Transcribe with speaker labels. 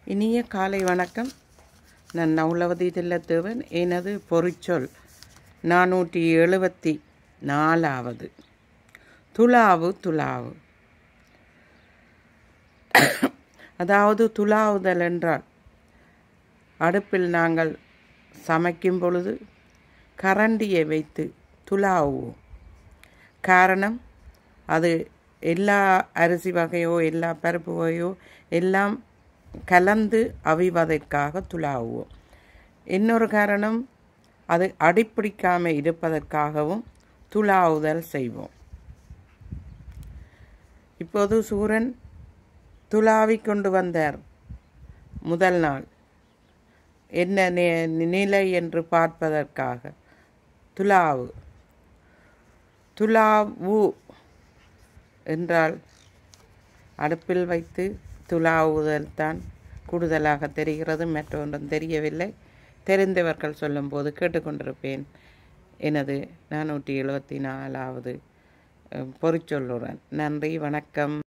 Speaker 1: இனிய காலை வணக்கம். நான் நவுலவதி தில்லத்தேவன். எனது பொறிச்சொல் 474வது. துலாவு துலாவு. அதாவது துலாவுதல் என்றால் அடுப்பில் நாங்கள் சமைக்கும் பொழுது கரண்டியை வைத்து துலாவுவோம். காரணம், அது எல்லா அரிசி வகையோ எல்லா பருப்பு வகையோ எல்லாம் கலந்து அவிவதற்காக துலாவுவோம். இன்னொரு காரணம், அது அடிப்பிடிக்காமல் இருப்பதற்காகவும் துலாவுதல் செய்வோம். இப்போது சூரன் துலாவி கொண்டு வந்தார். முதல் நாள் என்ன நிலை என்று பார்ப்பதற்காக துலாவு. துலாவு என்றால் அடுப்பில் வைத்து துலாவுதல் தான் கூடுதலாக தெரிகிறது. மற்றொன்றும் தெரியவில்லை. தெரிந்தவர்கள் சொல்லும்போது கேட்டுக்கொண்டிருப்பேன். எனது 474வது பொறிச்சொல்லுடன். நன்றி, வணக்கம்.